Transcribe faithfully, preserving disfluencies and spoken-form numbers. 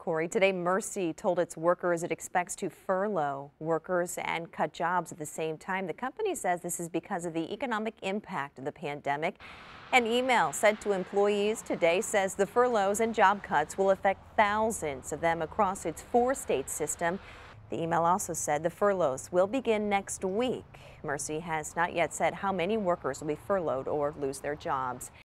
Corey. Today, Mercy told its workers it expects to furlough workers and cut jobs at the same time. The company says this is because of the economic impact of the pandemic. An email sent to employees today says the furloughs and job cuts will affect thousands of them across its four-state system. The email also said the furloughs will begin next week. Mercy has not yet said how many workers will be furloughed or lose their jobs.